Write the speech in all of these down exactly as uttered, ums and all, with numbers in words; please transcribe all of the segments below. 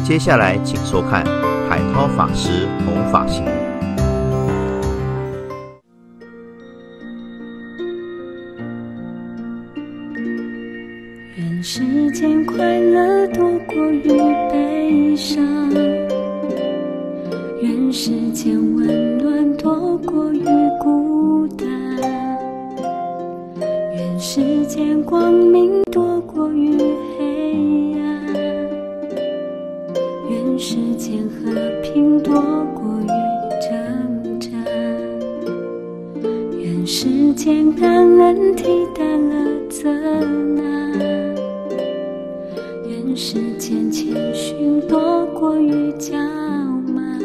接下来请收看海涛法师弘法行。 愿世间快乐多过于悲伤，愿世间温暖多过于孤单，愿世间光明多过于黑暗，愿世间和平多过于征战，愿世间感恩替代了责难，愿世间谦逊多过于骄慢，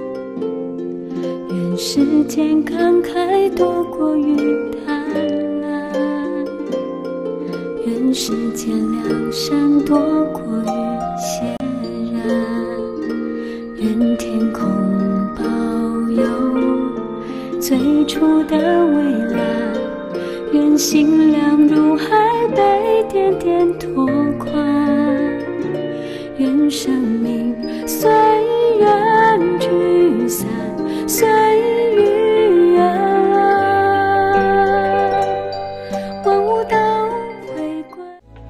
愿世间慷慨多过于贪婪，愿世间良善多过于显然，愿天空保有最初的蔚蓝，愿心量如海被点点拓宽，愿生命随缘聚散，随遇而安，万物都回归。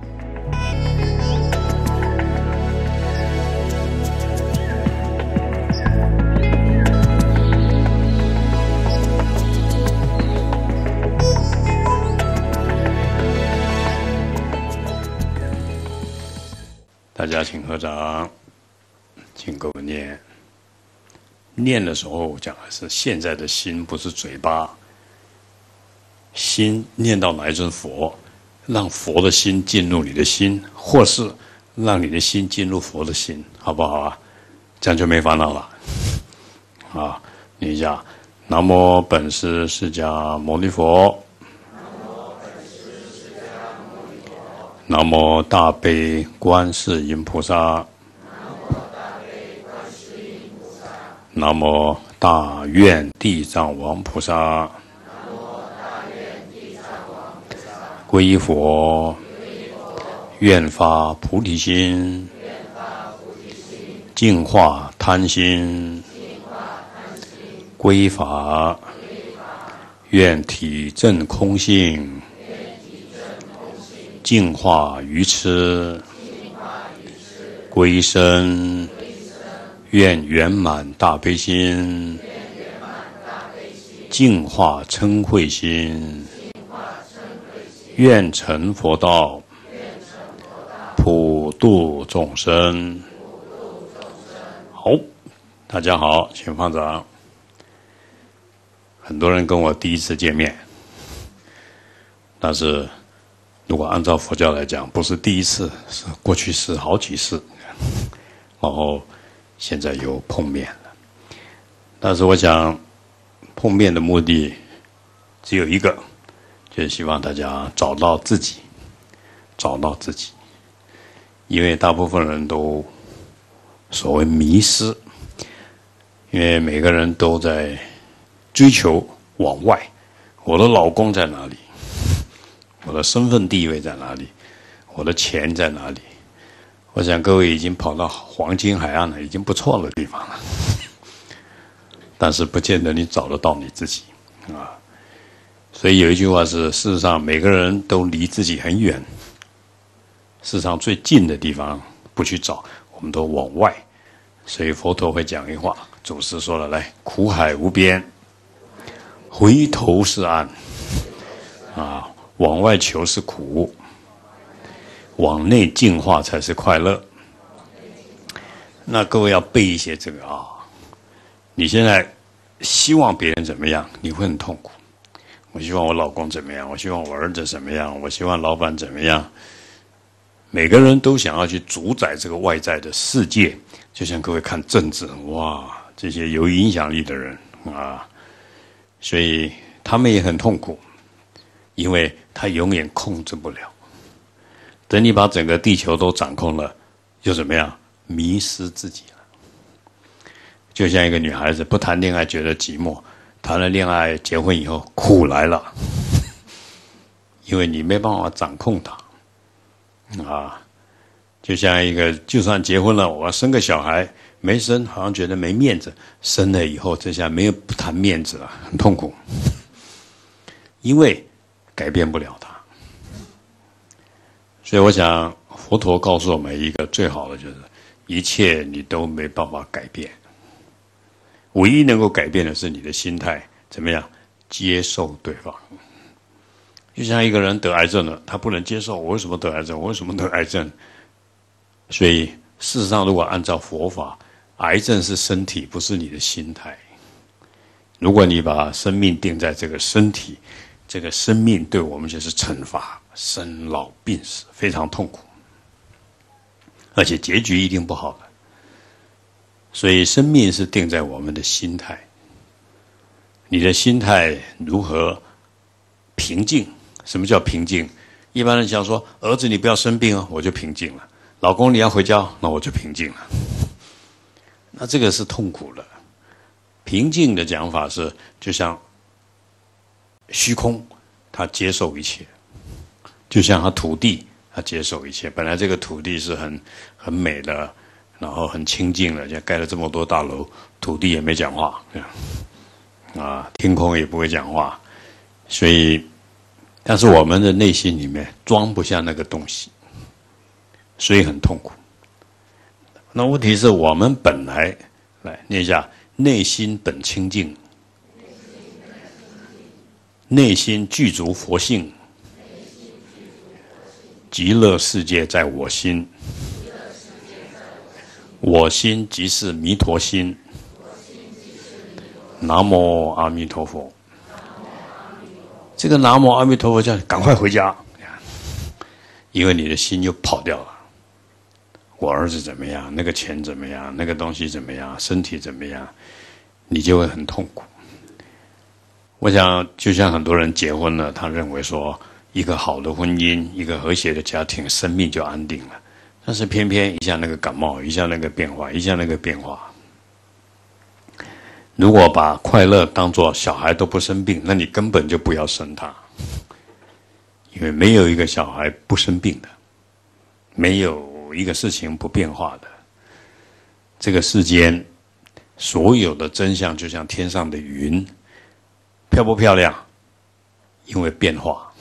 大家请合掌，请各位念。念的时候讲的是现在的心，不是嘴巴。心念到哪一尊佛，让佛的心进入你的心，或是让你的心进入佛的心，好不好啊？这样就没烦恼了。啊，念一下：南无本师释迦牟尼佛。南无大悲观世音菩萨，南无大愿地藏王菩萨，皈依佛，愿发菩提心，净化贪心，皈依法，愿体证空性，净化愚痴，皈依身，愿圆满大悲心，净化嗔恚心，愿成佛道，普度众生。好，大家好，请放掌。很多人跟我第一次见面，但是如果按照佛教来讲，不是第一次，是过去是好几次，然后现在又碰面了。但是我想，碰面的目的只有一个，就是希望大家找到自己，找到自己。因为大部分人都所谓迷失，因为每个人都在追求往外，我的老公在哪里？我的身份地位在哪里？我的钱在哪里？我想各位已经跑到黄金海岸了，已经不错的地方了。但是不见得你找得到你自己啊。所以有一句话是：事实上每个人都离自己很远，事实上最近的地方不去找，我们都往外。所以佛陀会讲一句话，祖师说了：来，苦海无边，回头是岸。啊。往外求是苦，往内净化才是快乐。那各位要背一些这个啊，你现在希望别人怎么样，你会很痛苦。我希望我老公怎么样，我希望我儿子怎么样，我希望老板怎么样。每个人都想要去主宰这个外在的世界，就像各位看政治，哇，这些有影响力的人啊，所以他们也很痛苦。因为他永远控制不了。等你把整个地球都掌控了，又怎么样？迷失自己了。就像一个女孩子不谈恋爱觉得寂寞，谈了恋爱结婚以后苦来了，因为你没办法掌控她啊。 就像一个，就算结婚了，我要生个小孩，没生好像觉得没面子，生了以后这下没有不谈面子了，很痛苦，因为改变不了他。所以我想，佛陀告诉我们一个最好的就是，一切你都没办法改变，唯一能够改变的是你的心态，怎么样接受对方。就像一个人得癌症了，他不能接受我为什么得癌症，我为什么得癌症。所以事实上，如果按照佛法，癌症是身体，不是你的心态。如果你把生命定在这个身体，这个生命对我们就是惩罚，生老病死，非常痛苦，而且结局一定不好的。所以生命是定在我们的心态，你的心态如何平静？什么叫平静？一般人讲说，儿子你不要生病哦，我就平静了；老公你要回家，那我就平静了。那这个是痛苦的。平静的讲法是，就像虚空，他接受一切；就像他土地，他接受一切。本来这个土地是很很美的，然后很清净的，就盖了这么多大楼，土地也没讲话，啊，天空也不会讲话，所以。但是我们的内心里面装不下那个东西，所以很痛苦。那问题是我们本来来念一下，内心本清净，内心具足佛性，极乐世界在我心，我心即是弥陀心。南无阿弥陀佛。这个南无阿弥陀佛叫你赶快回家，因为你的心又跑掉了。我儿子怎么样？那个钱怎么样？那个东西怎么样？身体怎么样？你就会很痛苦。我想，就像很多人结婚了，他认为说，一个好的婚姻，一个和谐的家庭，生命就安定了。但是偏偏一下那个感冒，一下那个变化，一下那个变化。如果把快乐当作小孩都不生病，那你根本就不要生他，因为没有一个小孩不生病的，没有一个事情不变化的。这个世间所有的真相就像天上的云，漂不漂亮？因为变化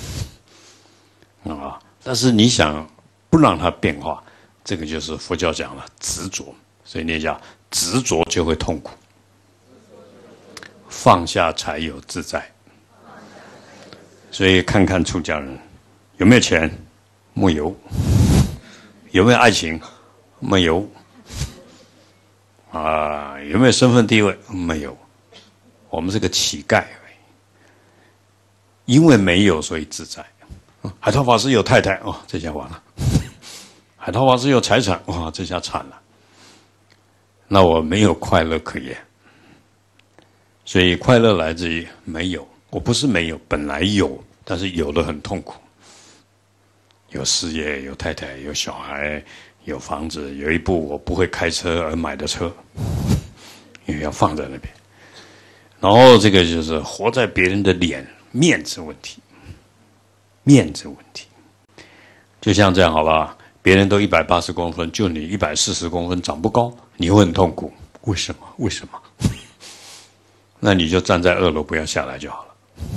啊！但是你想不让它变化，这个就是佛教讲了执着，所以念叫执着就会痛苦。放下才有自在，所以看看出家人有没有钱，没有；有没有爱情，没有；啊，有没有身份地位，没有。我们是个乞丐而已，因为没有，所以自在。海涛法师有太太，哦，这下完了；海涛法师有财产，哇，这下惨了。那我没有快乐可言。所以快乐来自于没有，我不是没有，本来有，但是有的很痛苦。有事业，有太太，有小孩，有房子，有一部我不会开车而买的车，因为要放在那边。然后这个就是活在别人的脸，面子问题，面子问题。就像这样好吧，别人都一百八十公分，就你一百四十公分，长不高，你会很痛苦。为什么？为什么？那你就站在二楼，不要下来就好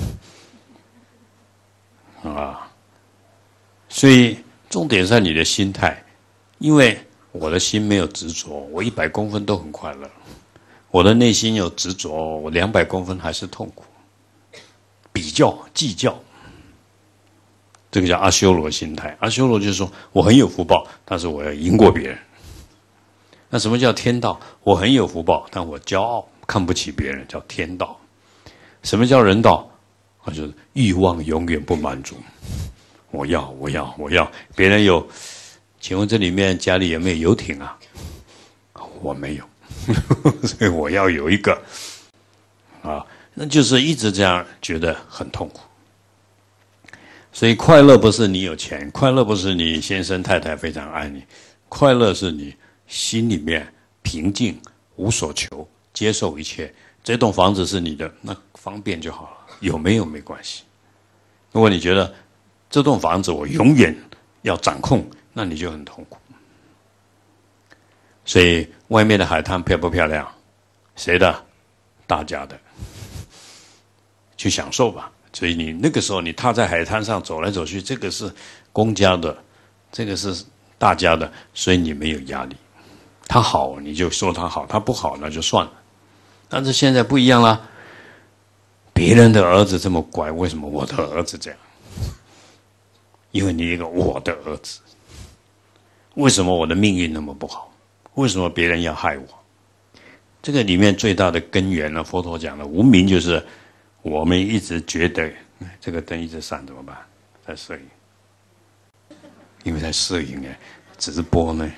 了，啊！所以重点在你的心态，因为我的心没有执着，我一百公分都很快乐；我的内心有执着，我两百公分还是痛苦。比较、计较，这个叫阿修罗心态。阿修罗就是说我很有福报，但是我要赢过别人。那什么叫天道？我很有福报，但我骄傲。看不起别人叫天道。什么叫人道？啊，就是欲望永远不满足。我要，我要，我要。别人有，请问这里面家里有没有游艇啊？我没有，所以我要有一个。啊，那就是一直这样觉得很痛苦。所以快乐不是你有钱，快乐不是你先生太太非常爱你，快乐是你心里面平静，无所求。接受一切，这栋房子是你的，那方便就好了，有没有没关系。如果你觉得这栋房子我永远要掌控，那你就很痛苦。 所以外面的海滩漂不漂亮？谁的？大家的。去享受吧。所以你那个时候你踏在海滩上走来走去，这个是公家的，这个是大家的，所以你没有压力。他好你就说他好，他不好那就算了。但是现在不一样了，别人的儿子这么乖，为什么我的儿子这样？因为你一个我的儿子，为什么我的命运那么不好？为什么别人要害我？这个里面最大的根源呢，佛陀讲的无明就是我们一直觉得这个灯一直闪怎么办？在摄影，因为在摄影哎，直播呢。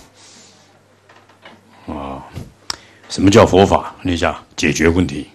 啊，什么叫佛法？你想解决问题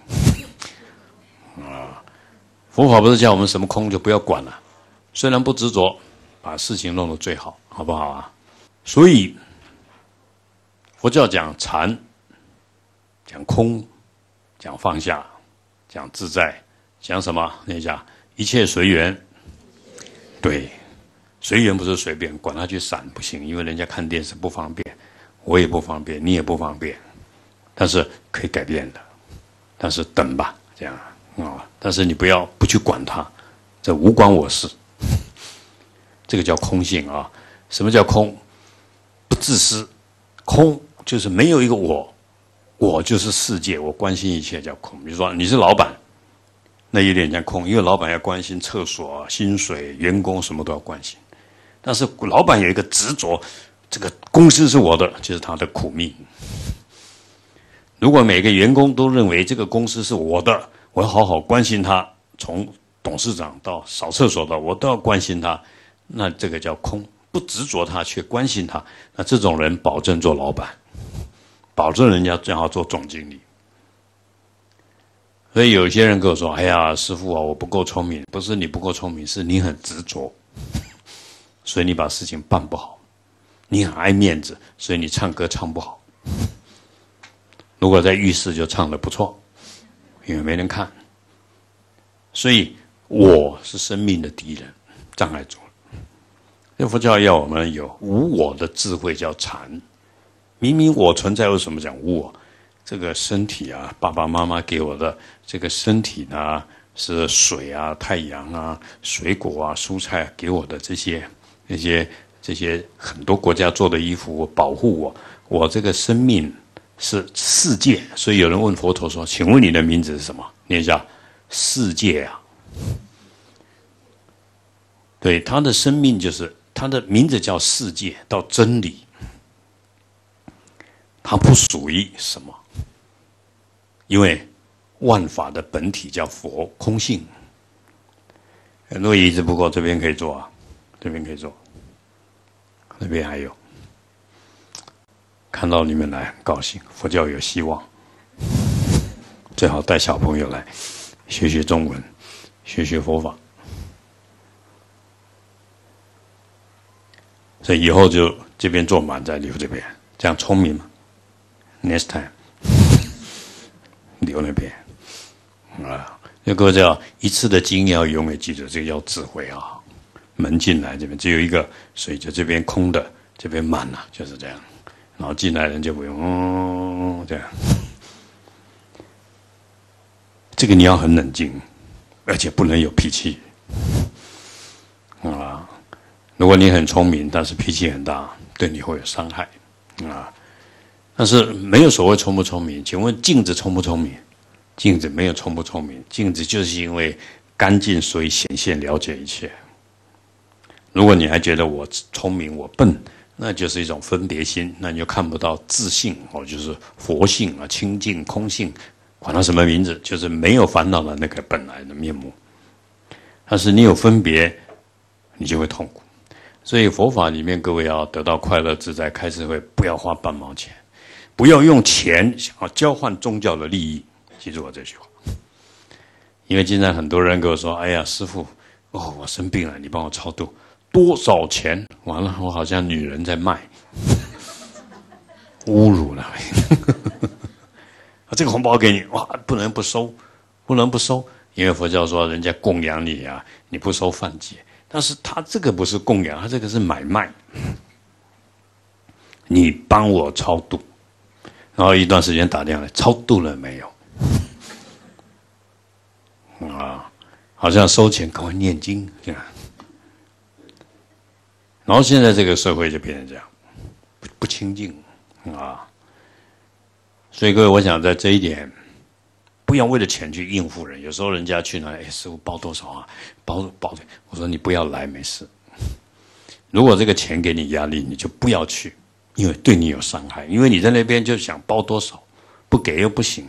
啊？佛法不是叫我们什么空就不要管了，虽然不执着，把事情弄得最好，好不好啊？所以佛教讲禅，讲空，讲放下，讲自在，讲什么？你讲一切随缘。对，随缘不是随便，管他去闪不行，因为人家看电视不方便。我也不方便，你也不方便，但是可以改变的。但是等吧，这样啊、哦，但是你不要不去管它，这无关我事。这个叫空性啊。什么叫空？不自私，空就是没有一个我，我就是世界，我关心一切叫空。比如说你是老板，那有点像空，因为老板要关心厕所、薪水、员工什么都要关心。但是老板有一个执着。这个公司是我的，就是他的苦命。如果每个员工都认为这个公司是我的，我要好好关心他，从董事长到扫厕所的，我都要关心他，那这个叫空，不执着他却关心他，那这种人保证做老板，保证人家最好做总经理。所以有些人跟我说：“哎呀，师父啊，我不够聪明。”不是你不够聪明，是你很执着，所以你把事情办不好。你很爱面子，所以你唱歌唱不好。如果在浴室就唱得不错，因为没人看。所以我是生命的敌人，障碍住了。这佛教要我们有无我的智慧，叫禅。明明我存在，为什么讲无我？这个身体啊，爸爸妈妈给我的这个身体呢，是水啊、太阳啊、水果啊、蔬菜给我的这些那些。这些很多国家做的衣服保护我，我这个生命是世界，所以有人问佛陀说：“请问你的名字是什么？”念一下，世界啊。对，他的生命就是他的名字叫世界，到真理，它不属于什么，因为万法的本体叫佛空性。很多椅子不够，这边可以坐啊，这边可以坐。那边还有，看到你们来很高兴，佛教有希望，最好带小朋友来学学中文，学学佛法，所以以后就这边坐满，再留这边，这样聪明嘛 ？Next time 留那边啊，这个叫一次的经验要永远记住，这个叫智慧啊。门进来这边只有一个，所以就这边空的，这边满了，就是这样。然后进来人就不用嗯这样。这个你要很冷静，而且不能有脾气啊。如果你很聪明，但是脾气很大，对你会有伤害啊。但是没有所谓聪不聪明，请问镜子聪不聪明？镜子没有聪不聪明，镜子就是因为干净，所以显现了解一切。如果你还觉得我聪明我笨，那就是一种分别心，那你就看不到自性哦，就是佛性啊，清净空性，管它什么名字，就是没有烦恼的那个本来的面目。但是你有分别，你就会痛苦。所以佛法里面，各位要得到快乐自在，开始会不要花半毛钱，不要用钱想要交换宗教的利益。记住我这句话，因为经常很多人跟我说：“哎呀，师父，哦，我生病了，你帮我超度。”多少钱？完了，我好像女人在卖，侮辱了。这个红包给你，哇，不能不收，不能不收，因为佛教说人家供养你啊，你不收犯戒。但是他这个不是供养，他这个是买卖。 你帮我超度。然后一段时间打电话来，超度了没有？啊，好像收钱，赶快念经这样。然后现在这个社会就变成这样，不不清净啊。所以各位，我想在这一点，不要为了钱去应付人。有时候人家去哪里，哎，师父包多少啊？包包，我说你不要来，没事。如果这个钱给你压力，你就不要去。因为对你有伤害，因为你在那边就想包多少，不给又不行。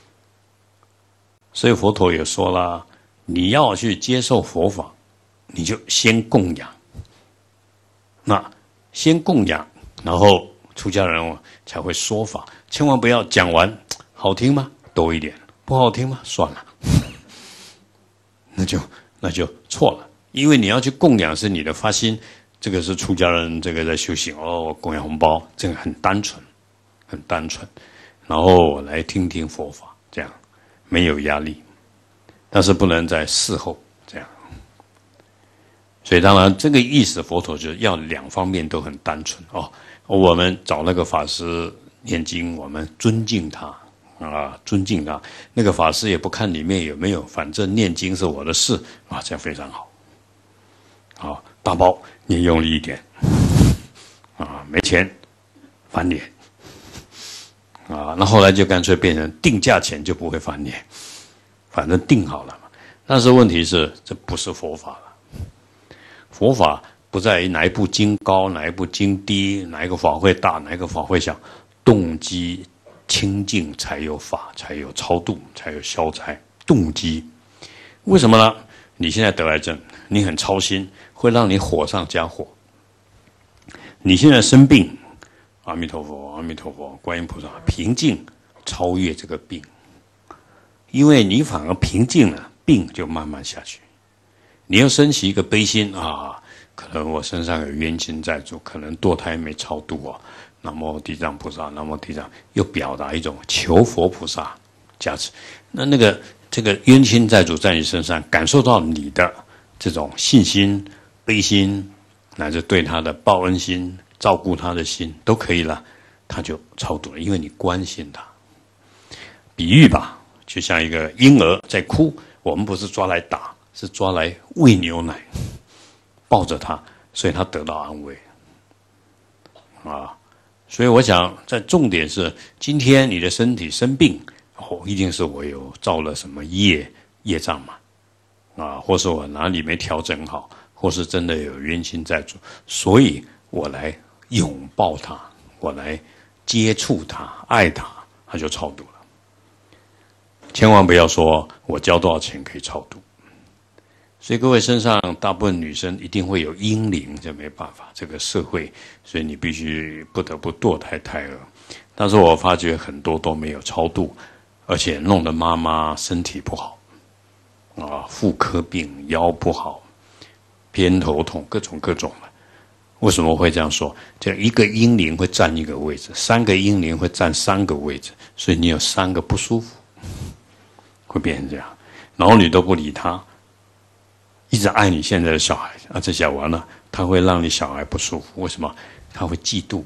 所以佛陀也说了，你要去接受佛法，你就先供养。那先供养，然后出家人才会说法，千万不要讲完好听吗？多一点，不好听吗？算了，那就那就错了，因为你要去供养是你的发心。这个是出家人，这个在修行哦，供养红包，这个很单纯，很单纯。然后我来听听佛法，这样没有压力，但是不能在事后这样。所以当然这个意思，佛陀就是要两方面都很单纯哦。我们找那个法师念经，我们尊敬他啊，尊敬他。那个法师也不看里面有没有，反正念经是我的事啊，这样非常好。好，大包。你用力一点，啊，没钱，翻脸，啊，那后来就干脆变成定价钱就不会翻脸，反正定好了嘛。但是问题是，这不是佛法了。佛法不在于哪一部经高，哪一部经低，哪一个法会大，哪一个法会小，动机清净才有法，才有超度，才有消灾。动机，为什么呢？你现在得癌症，你很操心。会让你火上加火。你现在生病，阿弥陀佛，阿弥陀佛，观音菩萨，平静超越这个病，因为你反而平静了，病就慢慢下去。你要升起一个悲心啊，可能我身上有冤亲债主，可能堕胎没超度啊，南无地藏菩萨，南无地藏，又表达一种求佛菩萨加持。那那个这个冤亲债主在你身上感受到你的这种信心。悲心，乃至对他的报恩心、照顾他的心都可以了，他就超度了，因为你关心他。比喻吧，就像一个婴儿在哭，我们不是抓来打，是抓来喂牛奶，抱着他，所以他得到安慰。啊，所以我想，在重点是，今天你的身体生病，哦，一定是我有造了什么业业障嘛，啊，或是我哪里没调整好。或是真的有冤亲债主，所以我来拥抱他，我来接触他，爱他，他就超度了。千万不要说我交多少钱可以超度。所以各位身上大部分女生一定会有婴灵，这没办法，这个社会，所以你必须不得不堕胎胎儿。但是我发觉很多都没有超度，而且弄得妈妈身体不好，啊，妇科病，腰不好。偏头痛，各种各种的。为什么会这样说？就一个婴灵会占一个位置，三个婴灵会占三个位置，所以你有三个不舒服，会变成这样。然后你都不理他，一直爱你现在的小孩啊，这下完了，他会让你小孩不舒服。为什么？他会嫉妒。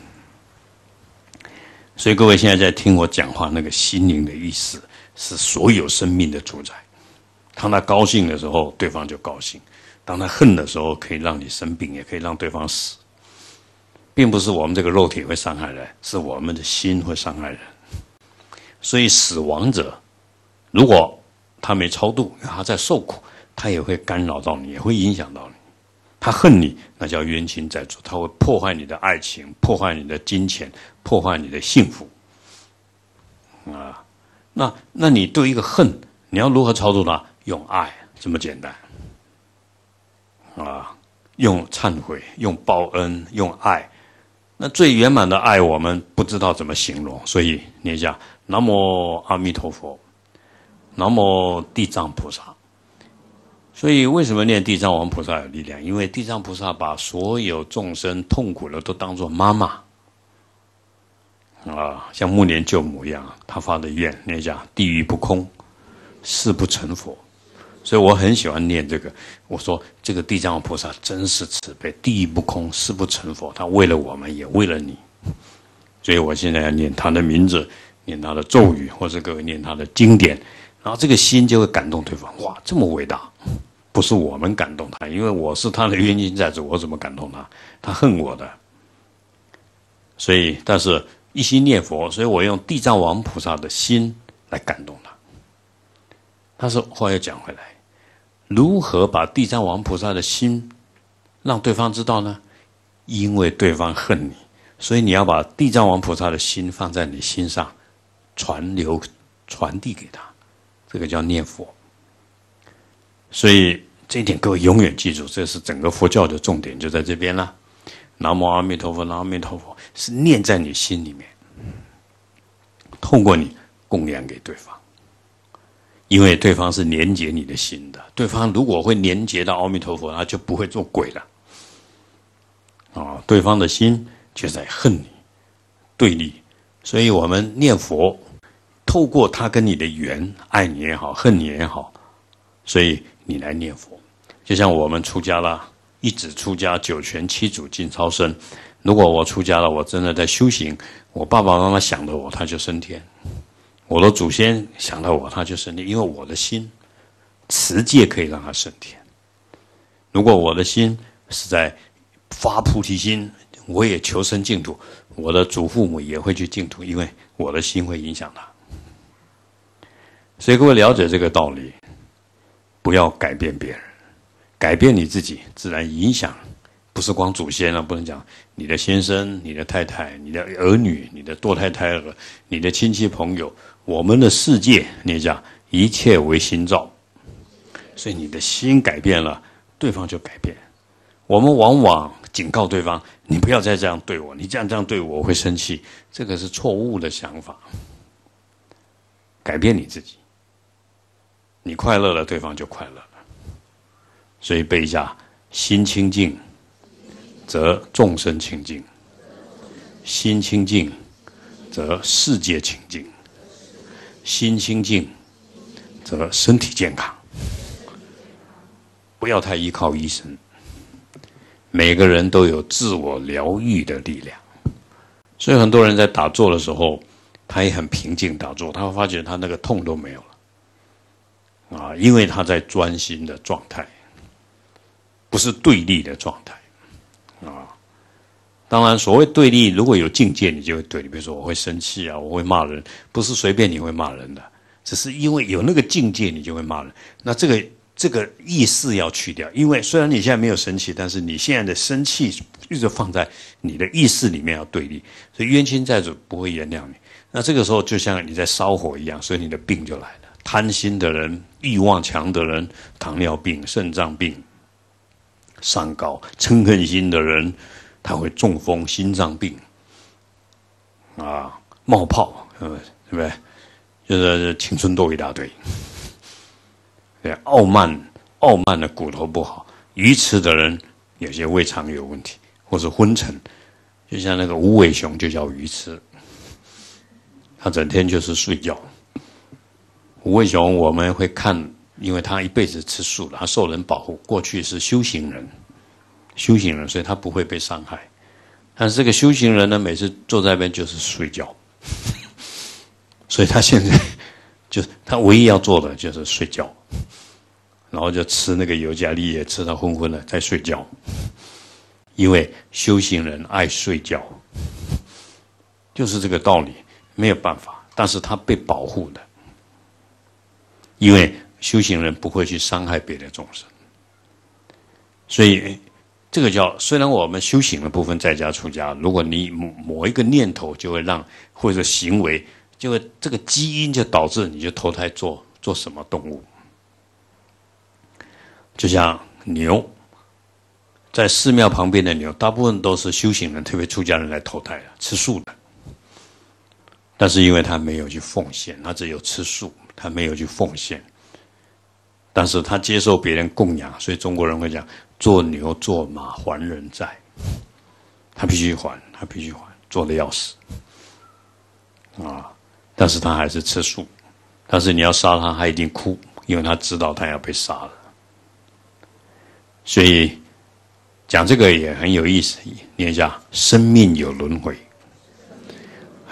所以各位现在在听我讲话，那个心灵的意思是所有生命的主宰。当他高兴的时候，对方就高兴。当他恨的时候，可以让你生病，也可以让对方死，并不是我们这个肉体会伤害人，是我们的心会伤害人。所以死亡者，如果他没超度，他在受苦，他也会干扰到你，也会影响到你。他恨你，那叫冤亲债主，他会破坏你的爱情，破坏你的金钱，破坏你的幸福。啊，那那你对一个恨，你要如何超度他？用爱，这么简单。啊，用忏悔，用报恩，用爱。那最圆满的爱，我们不知道怎么形容，所以念一下南无阿弥陀佛，南无地藏菩萨。所以为什么念地藏王菩萨有力量？因为地藏菩萨把所有众生痛苦的都当作妈妈啊，像目连救母一样，他发的愿念一下：地狱不空，誓不成佛。所以我很喜欢念这个。我说这个地藏王菩萨真是慈悲，地狱不空，誓不成佛。他为了我们，也为了你。 所以我现在要念他的名字，念他的咒语，或者各位念他的经典，然后这个心就会感动对方。哇，这么伟大！不是我们感动他，因为我是他的冤亲债主，我怎么感动他？他恨我的。所以，但是一心念佛，所以我用地藏王菩萨的心来感动他。但是话又讲回来，如何把地藏王菩萨的心让对方知道呢？因为对方恨你，所以你要把地藏王菩萨的心放在你心上，传流传递给他，这个叫念佛。所以这一点各位永远记住，这是整个佛教的重点，就在这边了。南无阿弥陀佛，南无阿弥陀佛，是念在你心里面，透过你供养给对方。因为对方是连接你的心的，对方如果会连接到阿弥陀佛，他就不会做鬼了。啊，对方的心就在恨你、对立，所以我们念佛，透过他跟你的缘，爱你也好，恨你也好，所以你来念佛。就像我们出家了，一指出家，九泉七祖尽超生。如果我出家了，我真的在修行，我爸爸妈妈想着我，他就升天；我的祖先想到我，他就升天。因为我的心持戒可以让他升天。如果我的心是在发菩提心，我也求生净土，我的祖父母也会去净土，因为我的心会影响他。所以各位了解这个道理，不要改变别人，改变你自己，自然影响。不是光祖先了，不能讲你的先生、你的太太、你的儿女、你的堕胎胎儿、你的亲戚朋友，我们的世界，你讲一切为心造。所以你的心改变了，对方就改变。我们往往警告对方，你不要再这样对我，你这样这样对我，我会生气。这个是错误的想法。改变你自己，你快乐了，对方就快乐了。所以背一下：心清净，则众生清净；心清净，则世界清净；心清净，则身体健康。不要太依靠医生。每个人都有自我疗愈的力量，所以很多人在打坐的时候，他也很平静打坐，他会发觉他那个痛都没有了，啊，因为他在专心的状态，不是对立的状态，啊，当然所谓对立，如果有境界，你就会对立，比如说我会生气啊，我会骂人，不是随便你会骂人的，只是因为有那个境界，你就会骂人。那这个。这个意识要去掉，因为虽然你现在没有生气，但是你现在的生气一直放在你的意识里面要对立，所以冤亲债主不会原谅你。那这个时候就像你在烧火一样，所以你的病就来了。贪心的人、欲望强的人，糖尿病、肾脏病、三高；嗔恨心的人，他会中风、心脏病啊，冒泡，对不对？就是青春痘一大堆。对，傲慢，傲慢的骨头不好；愚痴的人，有些胃肠有问题，或是昏沉。就像那个无尾熊，就叫愚痴，他整天就是睡觉。无尾熊我们会看，因为他一辈子吃素了，他受人保护，过去是修行人，修行人，所以他不会被伤害。但是这个修行人呢，每次坐在那边就是睡觉，所以他现在就他唯一要做的就是睡觉。然后就吃那个尤加利叶，吃到昏昏了，再睡觉。因为修行人爱睡觉，就是这个道理，没有办法。但是他被保护的，因为修行人不会去伤害别的众生，所以这个叫虽然我们修行的部分在家出家，如果你某一个念头就会让或者行为，就会这个基因就导致你就投胎做做什么动物。就像牛，在寺庙旁边的牛，大部分都是修行人，特别出家人来投胎的，吃素的。但是因为他没有去奉献，他只有吃素，他没有去奉献。但是他接受别人供养，所以中国人会讲：做牛做马还人债。他必须还，他必须还，做的要死啊！但是他还是吃素。但是你要杀他，他一定哭，因为他知道他要被杀了。所以讲这个也很有意思，念一下：生命有轮回，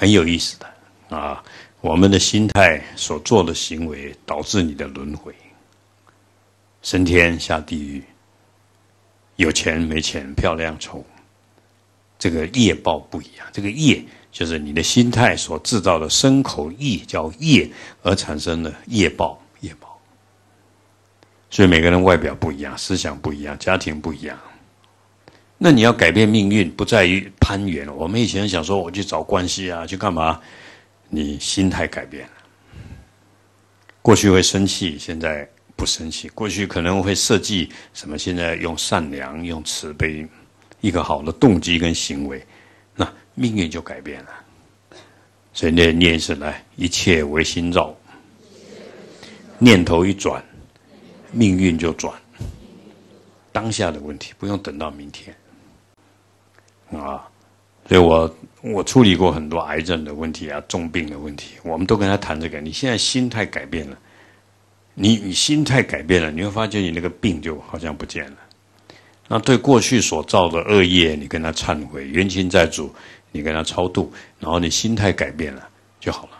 很有意思的啊。我们的心态所做的行为，导致你的轮回，升天下地狱，有钱没钱，漂亮丑，这个业报不一样。这个业就是你的心态所制造的身口意叫业，而产生的业报，业报。所以每个人外表不一样，思想不一样，家庭不一样。那你要改变命运，不在于攀援。我们以前想说，我去找关系啊，去干嘛？你心态改变了。过去会生气，现在不生气；过去可能会设计什么，现在用善良、用慈悲，一个好的动机跟行为，那命运就改变了。所以念念一次来，一切唯心造。念头一转，命运就转。当下的问题不用等到明天啊。所以我我处理过很多癌症的问题啊，重病的问题，我们都跟他谈这个。你现在心态改变了，你你心态改变了，你会发觉你那个病就好像不见了。那对过去所造的恶业，你跟他忏悔，冤亲债主，你跟他超度，然后你心态改变了就好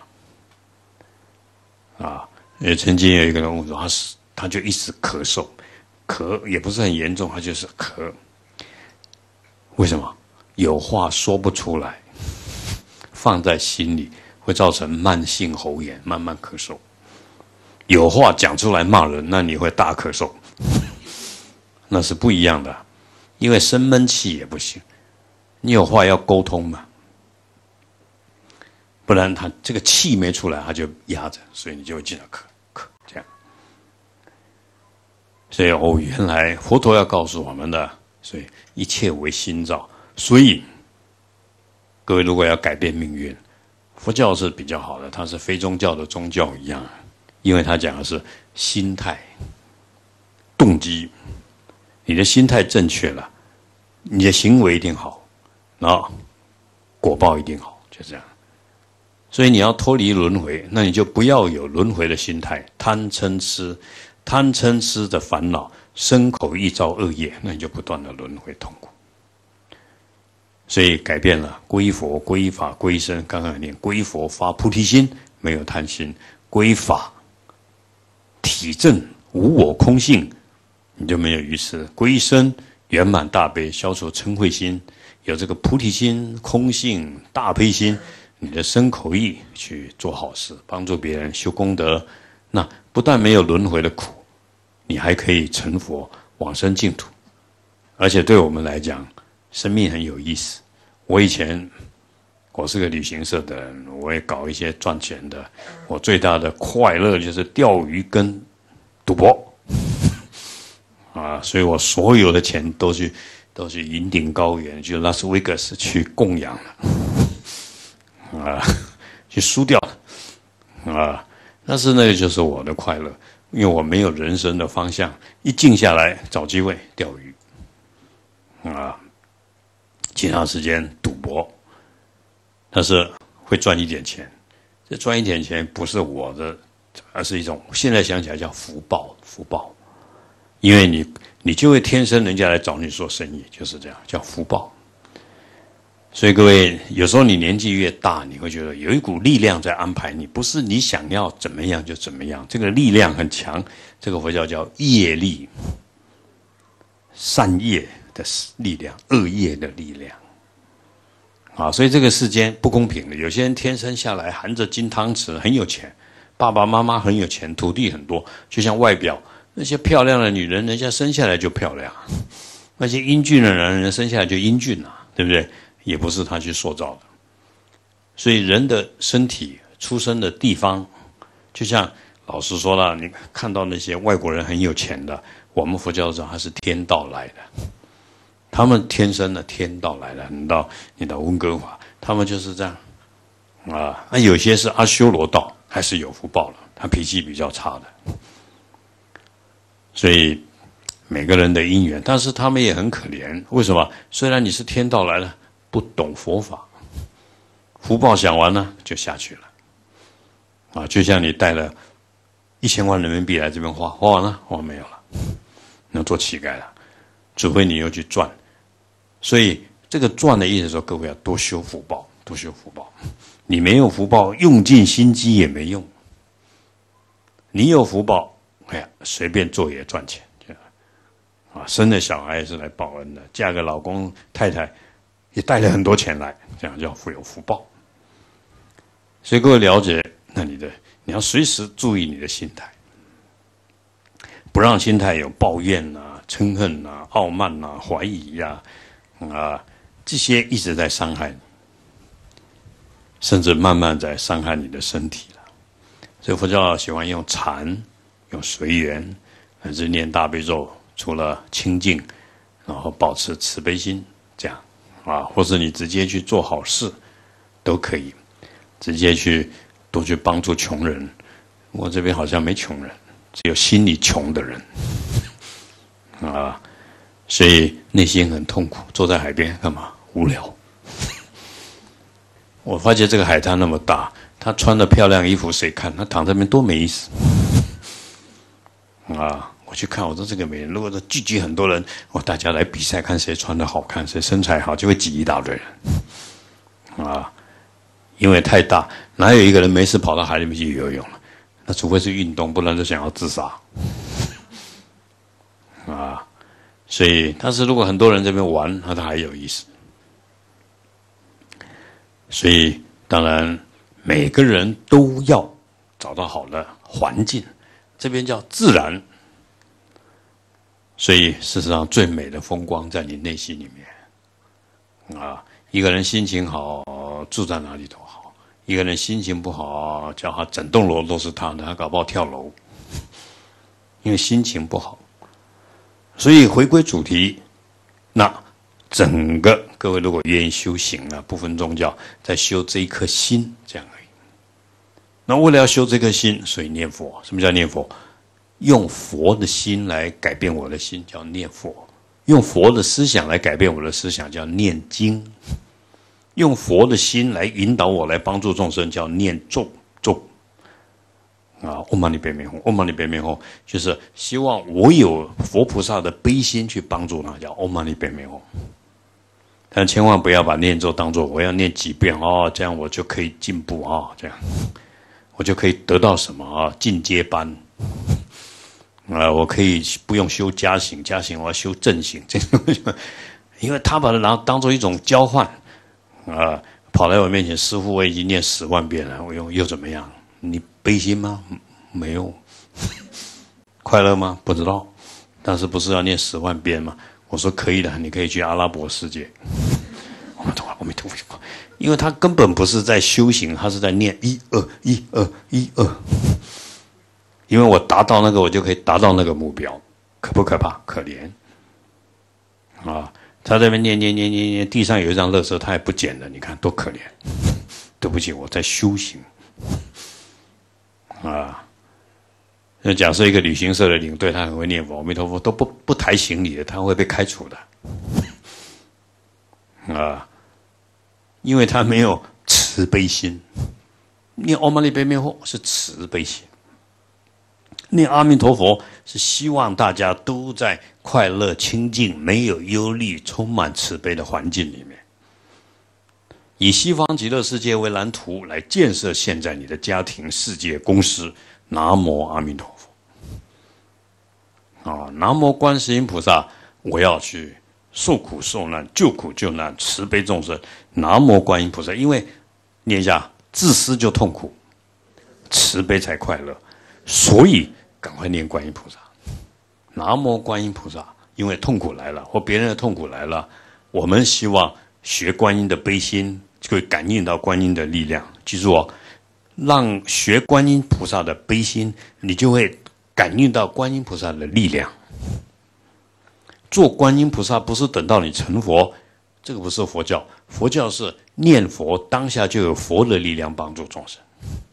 了。啊，也曾经有一个人问我说，他是他就一直咳嗽，咳也不是很严重，他就是咳。为什么？有话说不出来，放在心里会造成慢性喉炎，慢慢咳嗽。有话讲出来骂人，那你会大咳嗽，那是不一样的。因为生闷气也不行，你有话要沟通嘛，不然他这个气没出来，他就压着，所以你就会经常咳咳这样。所以哦，原来佛陀要告诉我们的，所以一切唯心造。所以，各位如果要改变命运，佛教是比较好的，它是非宗教的宗教一样，因为它讲的是心态、动机。你的心态正确了，你的行为一定好，然后果报一定好，就这样。所以你要脱离轮回，那你就不要有轮回的心态，贪嗔痴，贪嗔痴的烦恼，身口意造恶业，那你就不断的轮回痛苦。所以改变了，皈佛、皈法、皈僧。刚刚念皈佛发菩提心，没有贪心；皈法体证无我空性，你就没有愚痴；皈僧圆满大悲，消除嗔恚心，有这个菩提心、空性、大悲心，你的身口意去做好事，帮助别人修功德，那不但没有轮回的苦，你还可以成佛，往生净土。而且对我们来讲，生命很有意思。我以前我是个旅行社的人，我也搞一些赚钱的。我最大的快乐就是钓鱼跟赌博啊，所以我所有的钱都去都去云顶高原，去拉斯维加斯去供养了啊，去输掉了啊。但是那个就是我的快乐，因为我没有人生的方向，一静下来找机会钓鱼啊。其他时间赌博，但是会赚一点钱。这赚一点钱不是我的，而是一种现在想起来叫福报，福报。因为你你就会天生人家来找你做生意，就是这样，叫福报。所以各位，有时候你年纪越大，你会觉得有一股力量在安排你，不是你想要怎么样就怎么样，这个力量很强。这个佛教叫业力，善业的力量，恶业的力量，啊，所以这个世间不公平的。有些人天生下来含着金汤匙，很有钱，爸爸妈妈很有钱，土地很多，就像外表那些漂亮的女人，人家生下来就漂亮；那些英俊的男人生下来就英俊啊，对不对？也不是他去塑造的。所以人的身体出生的地方，就像老师说了，你看到那些外国人很有钱的，我们佛教说他是天道来的。他们天生的天道来了，你到你到温哥华，他们就是这样啊。那有些是阿修罗道，还是有福报了，他脾气比较差的。所以每个人的因缘，但是他们也很可怜。为什么？虽然你是天道来了，不懂佛法，福报享完了就下去了啊。就像你带了一千万人民币来这边花，花完了，花没有了，那做乞丐了，除非你又去赚。所以这个赚的意思说，各位要多修福报，多修福报， 你没有福报，用尽心机也没用。你有福报，哎呀，随便做也赚钱。啊，生了小孩也是来报恩的，嫁个老公太太也带了很多钱来，这样叫富有福报。所以各位了解，那你的你要随时注意你的心态，不让心态有抱怨啊、嗔恨啊、傲慢啊、怀疑呀、啊，啊，这些一直在伤害你，甚至慢慢在伤害你的身体了。所以佛教喜欢用禅、用随缘，乃至念大悲咒。除了清净，然后保持慈悲心，这样啊，或是你直接去做好事，都可以，直接去多去帮助穷人。我这边好像没穷人，只有心里穷的人啊，所以内心很痛苦。坐在海边干嘛？无聊。我发觉这个海滩那么大，他穿的漂亮衣服谁看？他躺这边多没意思啊！我去看，我说这个美人，如果说聚集很多人，哦，大家来比赛，看谁穿的好看，谁身材好，就会挤一大堆人，啊，因为太大，哪有一个人没事跑到海里面去游泳了？那除非是运动，不然就想要自杀，啊，所以，但是如果很多人这边玩，那它还有意思。所以，当然每个人都要找到好的环境，这边叫自然。所以，事实上，最美的风光在你内心里面。啊，一个人心情好，住在哪里都好；一个人心情不好，叫他整栋楼都是他的，他搞不好跳楼，因为心情不好。所以，回归主题，那整个各位如果愿意修行啊，不分宗教，在修这一颗心，这样而已。那为了要修这颗心，所以念佛。什么叫念佛？用佛的心来改变我的心，叫念佛；用佛的思想来改变我的思想，叫念经；用佛的心来引导我，来帮助众生，叫念咒咒。啊，唵嘛呢叭咪吽，唵嘛呢叭咪吽，就是希望我有佛菩萨的悲心去帮助他，叫唵嘛呢叭咪吽。但千万不要把念咒当作我要念几遍哦，这样我就可以进步啊，这样我就可以得到什么啊，进阶班。啊，我可以不用修加行，加行我要修正行，这因为他把它拿当做一种交换，啊，跑来我面前，师父我已经念十万遍了，我又又怎么样？你悲心吗？没有。快乐吗？不知道。但是不是要念十万遍吗？我说可以的，你可以去阿拉伯世界。阿弥陀佛，阿弥陀佛，因为他根本不是在修行，他是在念一二一二一二。因为我达到那个，我就可以达到那个目标，可不可怕？可怜啊！他在那边念念念念念，地上有一张垃圾，他也不捡了，你看多可怜！对不起，我在修行啊。那假设一个旅行社的领队，他很会念佛，阿弥陀佛，都不不抬行李的，他会被开除的啊，因为他没有慈悲心。念唵嘛呢叭咪吽是慈悲心。念阿弥陀佛是希望大家都在快乐、清净、没有忧虑、充满慈悲的环境里面，以西方极乐世界为蓝图来建设现在你的家庭、世界、公司。南无阿弥陀佛。啊，南无观世音菩萨，我要去受苦受难、救苦救难、慈悲众生。南无观音菩萨，因为念一下，自私就痛苦，慈悲才快乐，所以。赶快念观音菩萨，南无观音菩萨。因为痛苦来了，或别人的痛苦来了，我们希望学观音的悲心，就会感应到观音的力量。记住哦，让学观音菩萨的悲心，你就会感应到观音菩萨的力量。做观音菩萨不是等到你成佛，这个不是佛教。佛教是念佛当下就有佛的力量帮助众生。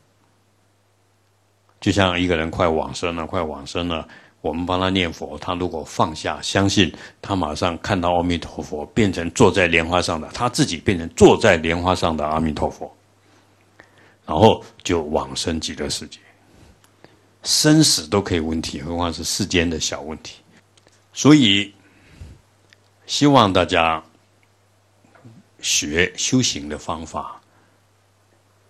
就像一个人快往生了，快往生了，我们帮他念佛，他如果放下，相信他马上看到阿弥陀佛，变成坐在莲花上的，他自己变成坐在莲花上的阿弥陀佛，然后就往生极乐世界。生死都可以问题，何况是世间的小问题。所以，希望大家学修行的方法，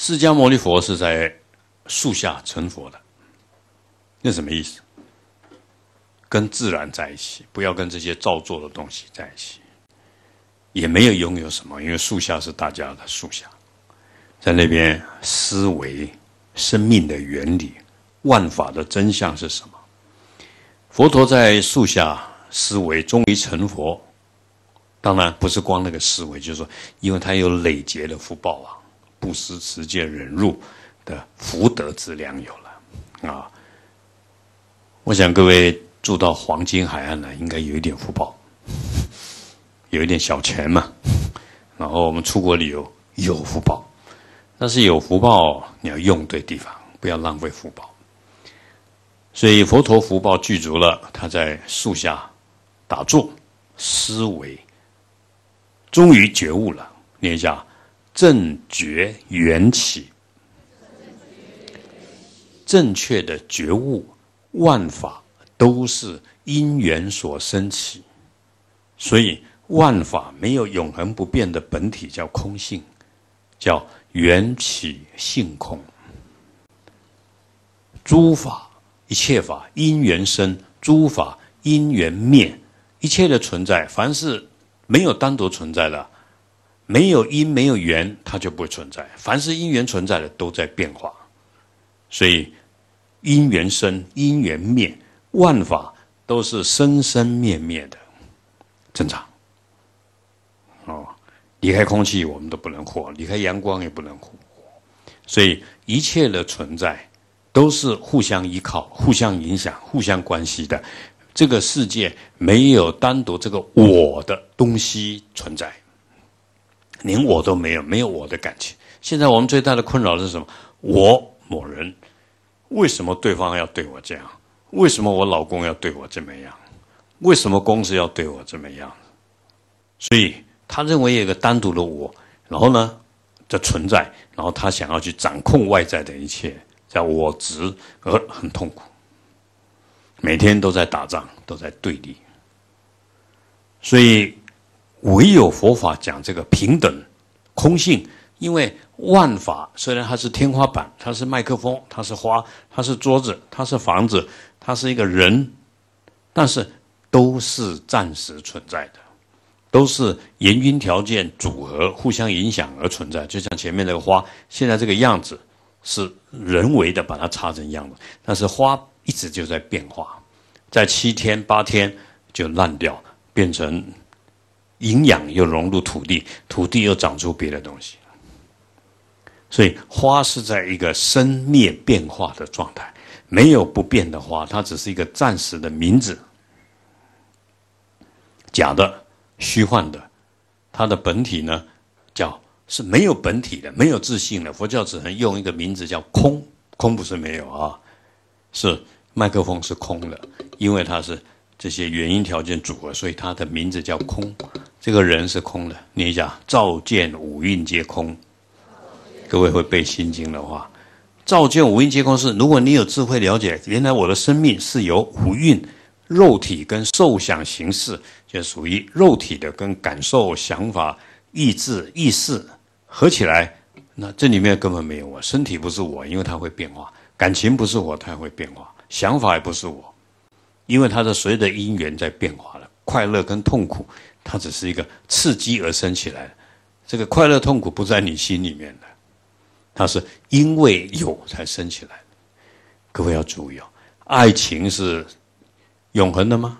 释迦牟尼佛是在树下成佛的，那什么意思？跟自然在一起，不要跟这些造作的东西在一起，也没有拥有什么，因为树下是大家的树下，在那边思维生命的原理，万法的真相是什么？佛陀在树下思维，终于成佛。当然不是光那个思维，就是说，因为他有累劫的福报啊，布施、持戒、忍辱的福德之粮有了啊。我想各位住到黄金海岸呢，应该有一点福报，有一点小钱嘛。然后我们出国旅游有福报，但是有福报你要用对地方，不要浪费福报。所以佛陀福报具足了，他在树下打坐思维，终于觉悟了。念一下：正觉缘起，正确的觉悟，万法都是因缘所生起，所以万法没有永恒不变的本体，叫空性，叫缘起性空。诸法一切法因缘生，诸法因缘灭。一切的存在，凡是没有单独存在的，没有因没有缘，它就不会存在。凡是因缘存在的，都在变化。所以因缘生，因缘灭，万法都是生生灭灭的，正常。哦，离开空气我们都不能活，离开阳光也不能活。所以一切的存在都是互相依靠、互相影响、互相关系的。这个世界没有单独这个我的东西存在，连我都没有，没有我的感情。现在我们最大的困扰是什么？我某人，为什么对方要对我这样？为什么我老公要对我这么样？为什么公司要对我这么样？所以他认为有一个单独的我，然后呢的存在，然后他想要去掌控外在的一切，叫我执，而很痛苦。每天都在打仗，都在对立。所以唯有佛法讲这个平等空性，因为万法虽然它是天花板，它是麦克风，它是花，它是桌子，它是房子，它是一个人，但是都是暂时存在的，都是言因条件组合互相影响而存在。就像前面那个花，现在这个样子是人为的把它插成样子，但是花一直就在变化，在七天八天就烂掉，变成营养又融入土地，土地又长出别的东西。所以花是在一个生灭变化的状态，没有不变的花，它只是一个暂时的名字，假的、虚幻的。它的本体呢，叫是没有本体的，没有自性的。佛教只能用一个名字叫空，空不是没有啊，是麦克风是空的，因为它是这些原因条件组合，所以它的名字叫空。这个人是空的，念一下：照见五蕴皆空。各位会背心经的话，照见五蕴皆空是，如果你有智慧了解，原来我的生命是由五蕴、肉体跟受想行识，就属于肉体的跟感受、想法、意志、意识合起来，那这里面根本没有我。身体不是我，因为它会变化；感情不是我，它会变化；想法也不是我，因为它的随着因缘在变化了。快乐跟痛苦，它只是一个刺激而生起来的。这个快乐痛苦不在你心里面的，它是因为有才生起来的。各位要注意哦，爱情是永恒的吗？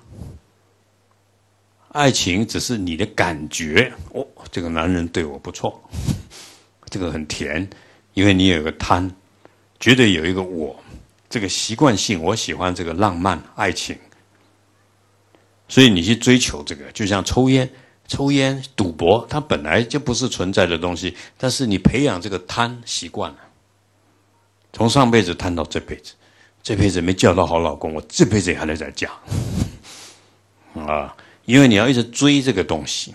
爱情只是你的感觉，哦，这个男人对我不错，这个很甜，因为你有一个贪，觉得有一个我，这个习惯性，我喜欢这个浪漫爱情，所以你去追求这个，就像抽烟、抽烟、赌博，它本来就不是存在的东西，但是你培养这个贪习惯了，从上辈子贪到这辈子，这辈子没嫁到好老公，我这辈子也还得再嫁，啊，因为你要一直追这个东西。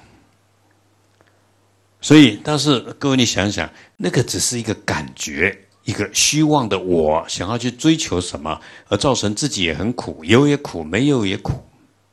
所以，但是各位你想想，那个只是一个感觉，一个虚妄的我想要去追求什么，而造成自己也很苦，有也苦，没有也苦。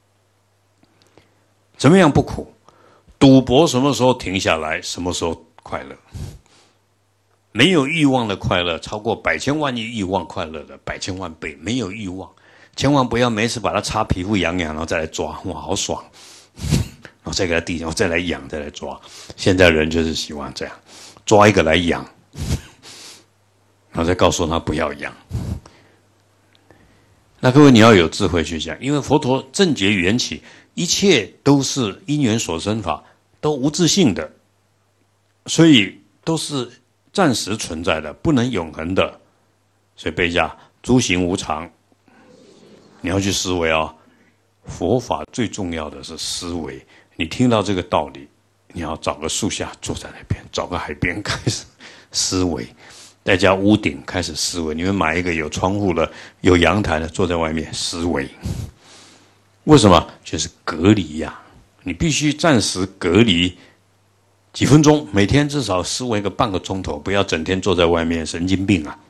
怎么样不苦？赌博什么时候停下来，什么时候快乐？ 没有欲望的快乐，超过百千万亿欲望快乐的百千万倍。没有欲望，千万不要每次把它擦皮肤痒痒，然后再来抓，哇，好爽！然后再给它递，然后再来痒，再来抓。现在人就是喜欢这样，抓一个来痒，然后再告诉他不要痒。那各位你要有智慧去想，因为佛陀正觉缘起，一切都是因缘所生法，都无自性的，所以都是暂时存在的，不能永恒的。所以背一下诸行无常，你要去思维哦。佛法最重要的是思维，你听到这个道理，你要找个树下坐在那边，找个海边开始思维，再加屋顶开始思维。你们买一个有窗户的、有阳台的，坐在外面思维。为什么？就是隔离呀、啊！你必须暂时隔离几分钟，每天至少思维个半个钟头，不要整天坐在外面，神经病啊！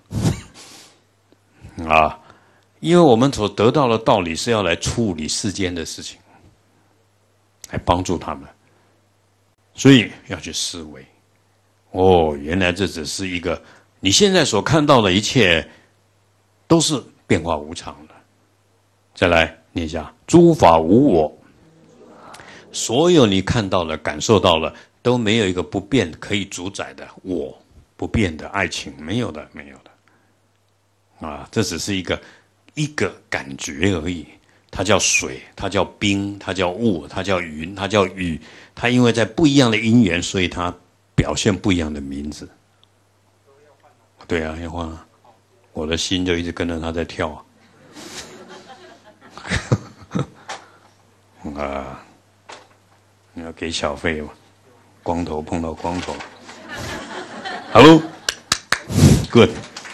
啊！因为我们所得到的道理是要来处理世间的事情，来帮助他们，所以要去思维。哦，原来这只是一个你现在所看到的一切都是变化无常的。再来念一下：诸法无我，所有你看到了、感受到了，都没有一个不变可以主宰的我，不变的爱情，没有的，没有的。啊，这只是一个。一个感觉而已，它叫水，它叫冰，它叫雾，它叫云，它叫雨。它因为在不一样的因缘，所以它表现不一样的名字。对啊，要换啊！我的心就一直跟着它在跳啊！啊，你要给小费吗？光头碰到光头。Hello，good，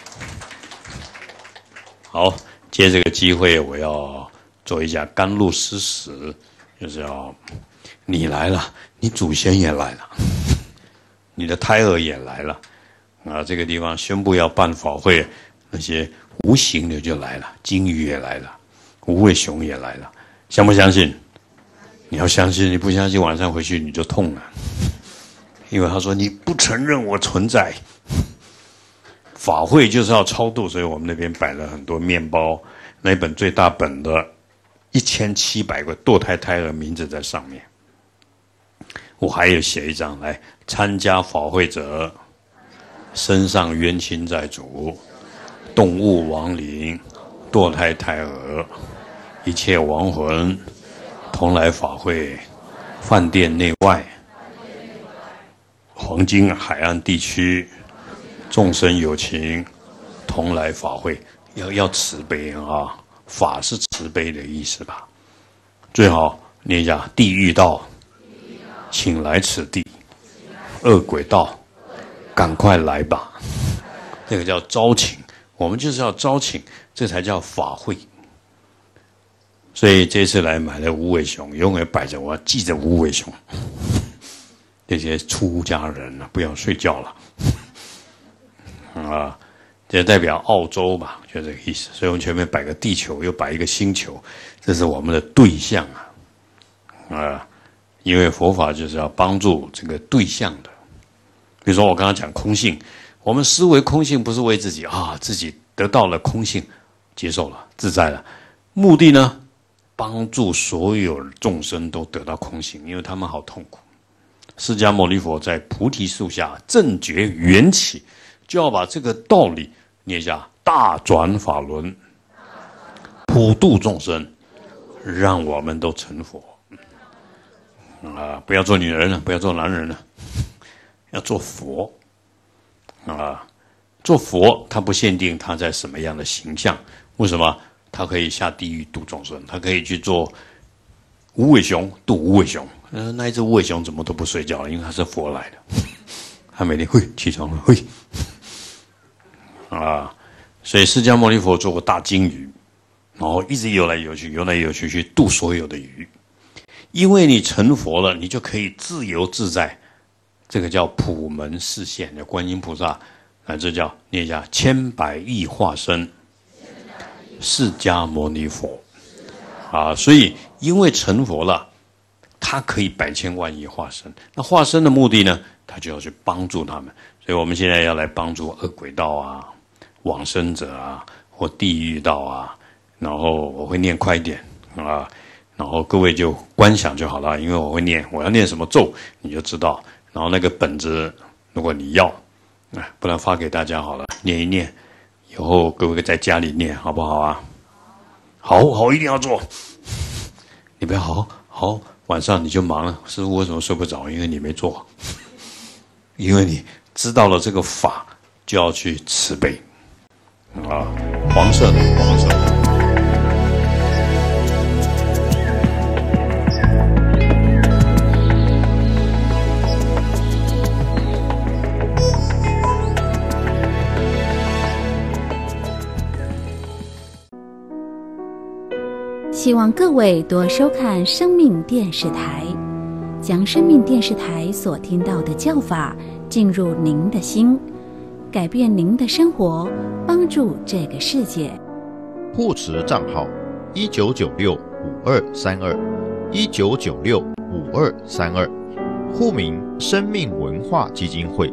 好。借这个机会，我要做一下甘露施食，就是要你来了，你祖先也来了，你的胎儿也来了，啊，这个地方宣布要办法会，那些无形的就来了，金鱼也来了，无尾熊也来了，相不相信？你要相信，你不相信，晚上回去你就痛了，因为他说你不承认我存在。法会就是要超度，所以我们那边摆了很多面包，那本最大本的一千七百个堕胎胎儿名字在上面。我还有写一张来，参加法会者身上冤亲债主、动物亡灵、堕胎胎儿、一切亡魂同来法会，饭店内外、黄金海岸地区。众生有情，同来法会，要要慈悲啊！法是慈悲的意思吧？最好念一下：地狱道，请来此地；恶鬼道，赶快来吧！这个叫招请，我们就是要招请，这才叫法会。所以这次来买了无尾熊，永远摆着，我要记着无尾熊。这些出家人啊，不要睡觉了。啊，这代表澳洲吧，就这个意思。所以我们前面摆个地球，又摆一个星球，这是我们的对象啊。啊，因为佛法就是要帮助这个对象的。比如说我刚刚讲空性，我们思维空性不是为自己啊，自己得到了空性，接受了，自在了。目的呢，帮助所有众生都得到空性，因为他们好痛苦。释迦牟尼佛在菩提树下正觉缘起。就要把这个道理念一下：大转法轮，普度众生，让我们都成佛。啊，不要做女人了，不要做男人了，要做佛。啊，做佛他不限定他在什么样的形象，为什么？他可以下地狱度众生，他可以去做无尾熊度无尾熊。呃，那一只无尾熊怎么都不睡觉了？因为他是佛来的，他每天会起床了，会。啊，所以释迦牟尼佛做过大鲸鱼，然后一直游来游去，游来游去去度所有的鱼。因为你成佛了，你就可以自由自在，这个叫普门示现，叫观音菩萨，啊，这叫念一下千百亿化身，释迦牟尼佛。啊，所以因为成佛了，他可以百千万亿化身。那化身的目的呢， 他就要去帮助他们。所以我们现在要来帮助恶鬼道啊、往生者啊或地狱道啊。然后我会念快一点啊，然后各位就观想就好了，因为我会念，我要念什么咒你就知道。然后那个本子如果你要，啊，不然发给大家好了，念一念，以后各位在家里念好不好啊？好好，一定要做。你不要好好，晚上你就忙了。师父为什么睡不着？因为你没做，因为你知道了这个法，就要去慈悲啊。黄色的，黄色的。 希望各位多收看生命电视台，将生命电视台所听到的教法进入您的心，改变您的生活，帮助这个世界。 护持账号一九九六五二三二一九九六五二三二，户名生命文化基金会。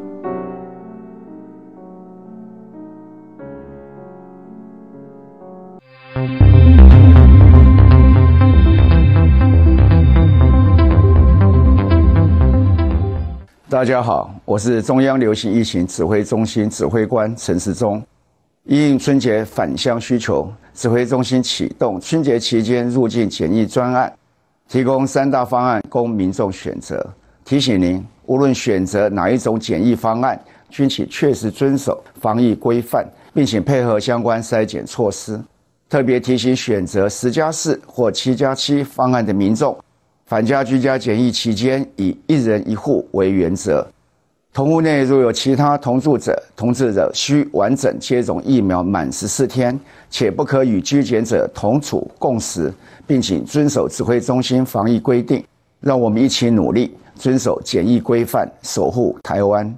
大家好，我是中央流行疫情指挥中心指挥官陈时中。因应春节返乡需求，指挥中心启动春节期间入境检疫专案，提供三大方案供民众选择。提醒您，无论选择哪一种检疫方案，均请确实遵守防疫规范，并请配合相关筛检措施。特别提醒选择十加四或七加七方案的民众，返家居家检疫期间以一人一户为原则。同户内若有其他同住者、同治者需完整接种疫苗满十四天，且不可与居检者同处共食，并请遵守指挥中心防疫规定。让我们一起努力，遵守检疫规范，守护台湾。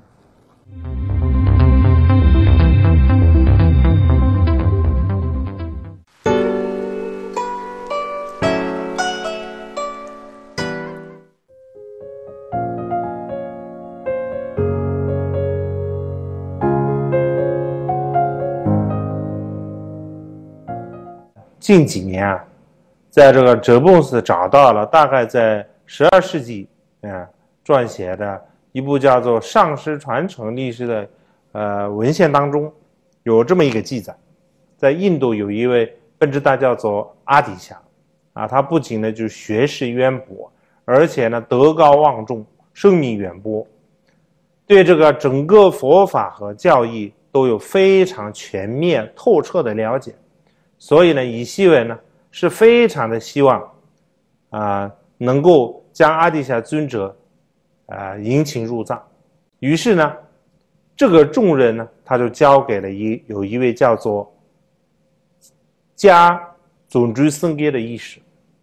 近几年啊，在这个哲布斯找到了大概在十二世纪啊撰写的一部叫做《上师传承历史》的呃文献当中，有这么一个记载，在印度有一位本智达叫做阿底夏啊，他不仅呢就学识渊博，而且呢德高望重，声名远播，对这个整个佛法和教义都有非常全面透彻的了解。所以呢，以西文呢是非常的希望啊、呃、能够将阿底夏尊者啊、呃、迎请入藏。于是呢，这个重任呢他就交给了一有一位叫做迦总居僧给的医师。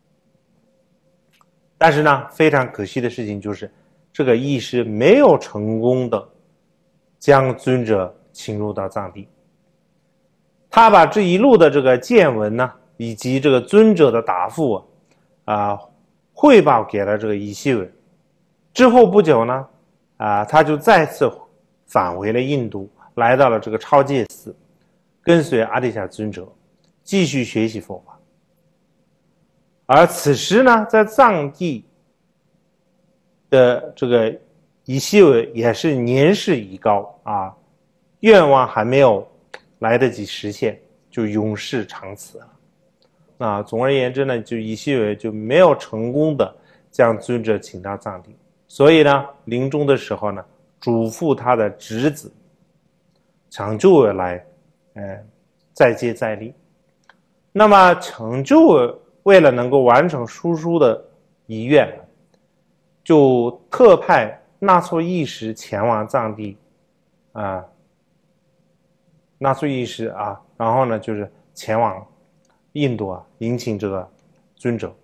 但是呢，非常可惜的事情就是，这个医师没有成功的将尊者请入到藏地。他把这一路的这个见闻呢，以及这个尊者的答复啊，呃、汇报给了这个伊西文。之后不久呢，啊、呃，他就再次返回了印度，来到了这个超戒寺，跟随阿底夏尊者继续学习佛法。而此时呢，在藏地的这个伊西文也是年事已高啊，愿望还没有来得及实现，就永世长辞了。那总而言之呢，就伊西文就没有成功的将尊者请到藏地，所以呢，临终的时候呢，嘱咐他的侄子抢救尔来，呃，再接再厉。那么抢救尔为了能够完成叔叔的遗愿，就特派纳措义师前往藏地，啊、呃。纳措义师啊，然后呢，就是前往印度啊，迎请这个尊者，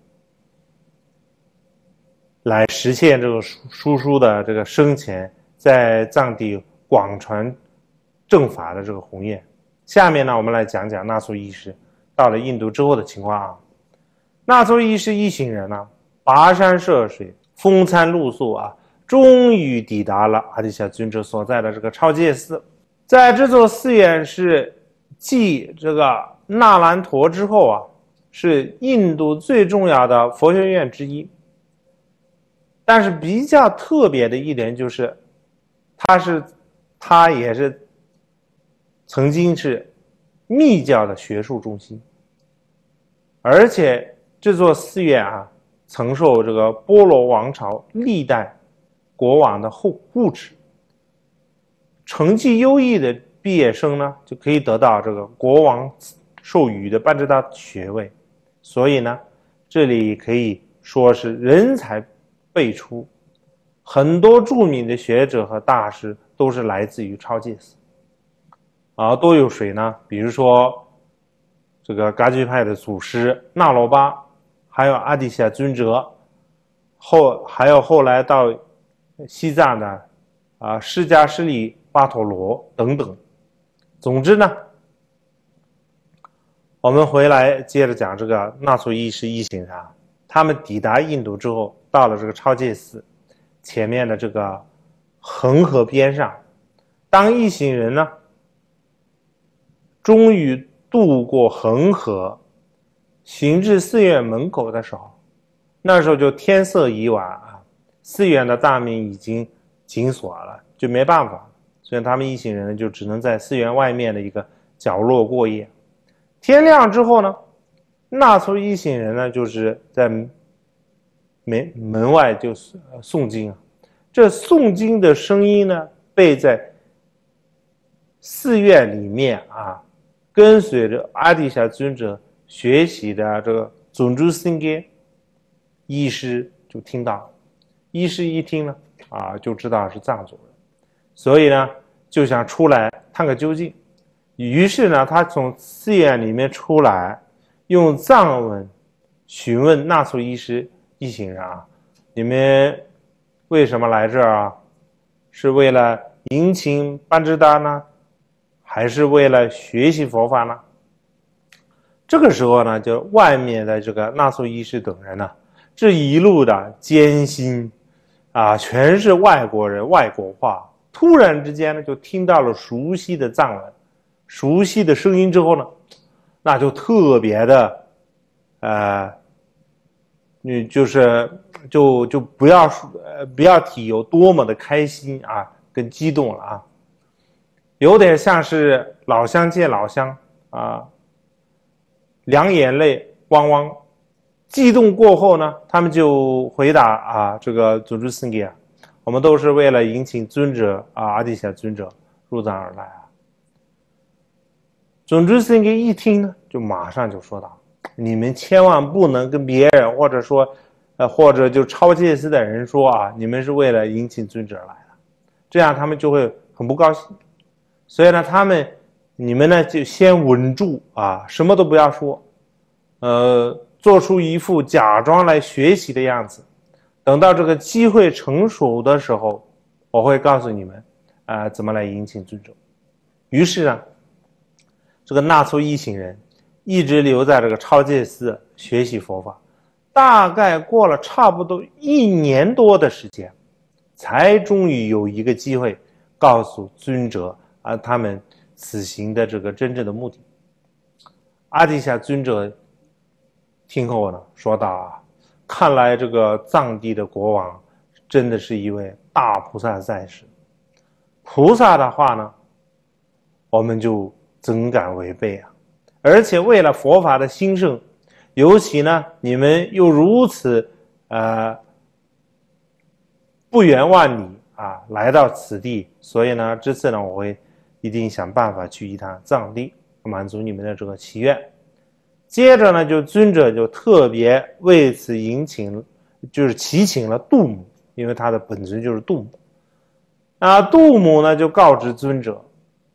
来实现这个叔叔的这个生前在藏地广传正法的这个宏愿。下面呢，我们来讲讲纳措义师到了印度之后的情况啊。纳措义师一行人呢，跋山涉水，风餐露宿啊， 终于抵达了阿底峡尊者所在的这个超界寺。在这座寺院是继这个那兰陀之后啊，是印度最重要的佛学院之一。但是比较特别的一点就是，它是它也是曾经是密教的学术中心，而且这座寺院啊，曾受这个波罗王朝历代国王的护护持，成绩优异的毕业生呢，就可以得到这个国王授予的班智达学位。所以呢，这里可以说是人才辈出，很多著名的学者和大师都是来自于超界寺。啊，都有谁呢？比如说这个噶举派的祖师那罗巴，还有阿底峡尊者，后还有后来到西藏的啊释迦牟尼巴陀罗等等。总之呢，我们回来接着讲这个纳措伊师一行人啊，他们抵达印度之后，到了这个超界寺前面的这个恒河边上，当一行人呢终于渡过恒河，行至寺院门口的时候，那时候就天色已晚啊，寺院的大门已经紧锁了，就没办法，所以他们一行人就只能在寺院外面的一个角落过夜。天亮之后呢，纳措一行人呢就是在门门外就诵经啊，这诵经的声音呢被在寺院里面啊跟随着阿底峡尊者学习的这个总珠僧伽医师就听到了，医师一听呢啊就知道是藏族人，所以呢就想出来探个究竟。于是呢他从寺院里面出来，用藏文询问纳措医师一行人啊，你们为什么来这儿啊？是为了迎请班智达呢，还是为了学习佛法呢？这个时候呢，就外面的这个纳措医师等人呢，这一路的艰辛啊，全是外国人外国话，突然之间呢就听到了熟悉的藏文，熟悉的声音之后呢，那就特别的呃你就是就就不要呃不要提有多么的开心啊跟激动了啊，有点像是老乡见老乡啊，两眼泪汪汪。激动过后呢，他们就回答啊，这个总珠僧伽，我们都是为了迎请尊者啊阿底峡尊者入藏而来啊。总珠僧伽一听呢，就马上就说道：你们千万不能跟别人或者说呃或者就超界寺的人说啊，你们是为了迎请尊者来的，这样他们就会很不高兴。所以呢，他们你们呢就先稳住啊，什么都不要说，呃，做出一副假装来学习的样子。等到这个机会成熟的时候，我会告诉你们，啊、呃，怎么来迎请尊者。于是呢，这个纳措一行人一直留在这个超界寺学习佛法，大概过了差不多一年多的时间，才终于有一个机会告诉尊者啊，他们此行的这个真正的目的。阿底峡尊者听后呢，说道啊，看来这个藏地的国王真的是一位大菩萨在世，菩萨的话呢，我们就怎敢违背啊？而且为了佛法的兴盛，尤其呢，你们又如此呃不远万里啊来到此地，所以呢，这次呢，我会一定想办法去一趟藏地，满足你们的这个祈愿。接着呢，就尊者就特别为此迎请，就是祈请了度母，因为他的本尊就是度母。啊，度母呢就告知尊者，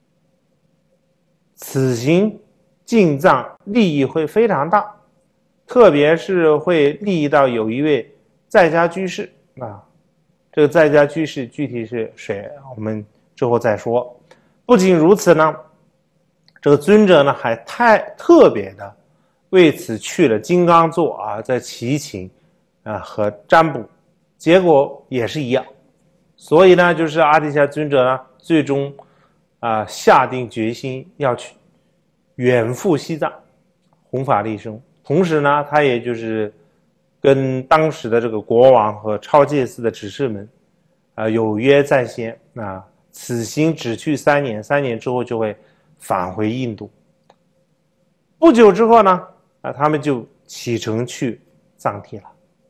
此行进藏利益会非常大，特别是会利益到有一位在家居士啊。这个在家居士具体是谁，我们之后再说。不仅如此呢，这个尊者呢还太特别的为此去了金刚座啊，在祈请啊和占卜，结果也是一样所以呢，就是阿底峡尊者呢，最终啊、呃、下定决心要去远赴西藏，弘法利生。同时呢，他也就是跟当时的这个国王和超戒寺的执事们啊、呃、有约在先啊，此行只去三年，三年之后就会返回印度。不久之后呢，啊，他们就启程去藏地了。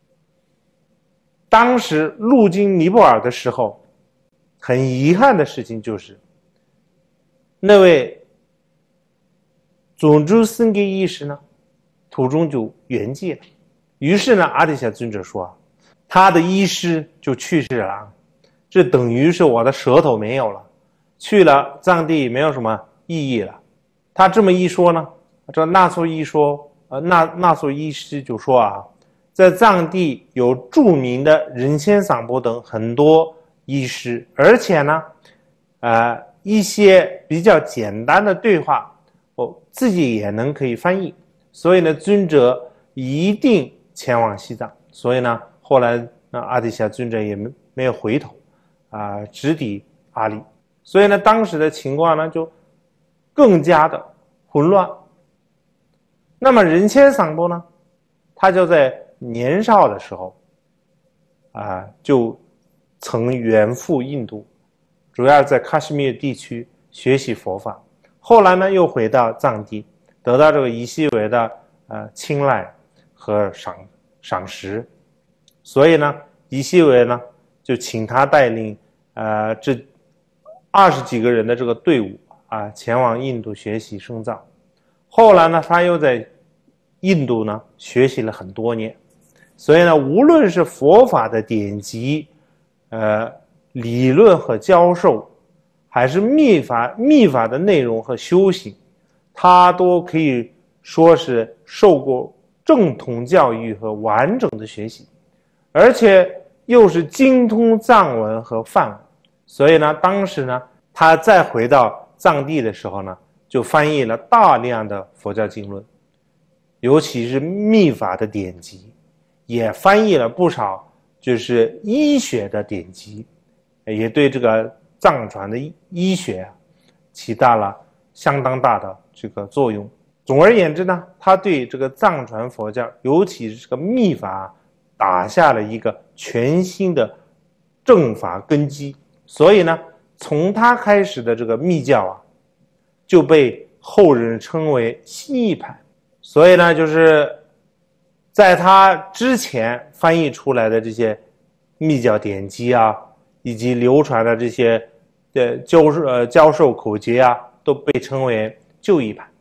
当时路经尼泊尔的时候，很遗憾的事情就是，那位总珠僧伽义士呢，途中就圆寂了。于是呢，阿底峡尊者说，他的医师就去世了，这等于是我的舌头没有了，去了藏地没有什么意义了。他这么一说呢，这纳措一说，呃，纳纳措医师就说啊，在藏地有著名的仁谦桑波等很多医师，而且呢，呃，一些比较简单的对话，我自己也能可以翻译。所以呢，尊者一定前往西藏。所以呢，后来那阿底峡尊者也没没有回头，啊、呃，直抵阿里。所以呢，当时的情况呢就更加的混乱。那么仁谦桑波呢，他就在年少的时候啊、呃，就曾远赴印度，主要在喀什米尔地区学习佛法。后来呢，又回到藏地，得到这个伊西韦的呃青睐和赏赏识。所以呢，伊西韦呢就请他带领呃这二十几个人的这个队伍啊、呃，前往印度学习深藏。后来呢，他又在印度呢学习了很多年。所以呢，无论是佛法的典籍、呃理论和教授，还是密法密法的内容和修行，他都可以说是受过正统教育和完整的学习，而且又是精通藏文和梵文。所以呢，当时呢，他再回到藏地的时候呢，就翻译了大量的佛教经论，尤其是密法的典籍，也翻译了不少就是医学的典籍，也对这个藏传的医学啊起到了相当大的这个作用。总而言之呢，他对这个藏传佛教，尤其是这个密法，打下了一个全新的正法根基。所以呢，从他开始的这个密教啊，就被后人称为新一派。所以呢，就是在他之前翻译出来的这些密教典籍啊，以及流传的这些的教呃教授口诀啊，都被称为旧义派。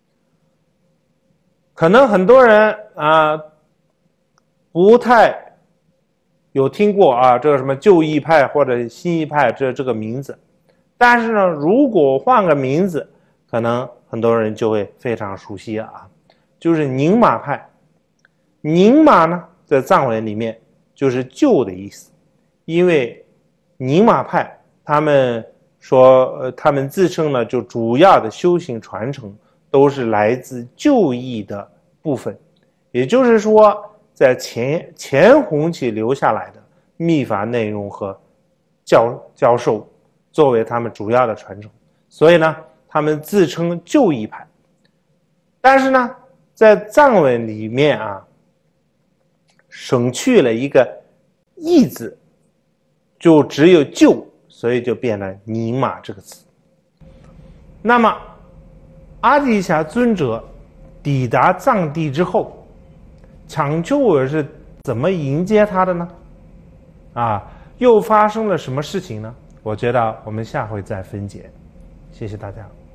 可能很多人啊、呃、不太有听过啊这个什么旧义派或者新义派这这个名字，但是呢，如果换个名字，可能很多人就会非常熟悉啊，就是宁玛派。宁玛呢，在藏文里面就是旧的意思，因为宁玛派他们说，呃，他们自称呢，就主要的修行传承都是来自旧义的部分，也就是说，在前前弘期留下来的密法内容和教教授作为他们主要的传承，所以呢，他们自称旧义派。但是呢，在藏文里面啊，省去了一个义字，就只有旧，所以就变了宁玛这个词。那么阿底峡尊者抵达藏地之后，抢救尔是怎么迎接他的呢？啊，又发生了什么事情呢？我觉得我们下回再分解。谢谢大家。